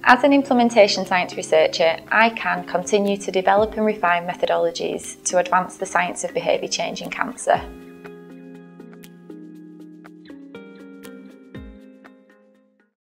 As an implementation science researcher, I can continue to develop and refine methodologies to advance the science of behaviour change in cancer.